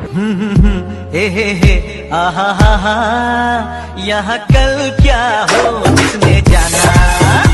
हे आहा हा हा, यहाँ कल क्या हो किसने जाना।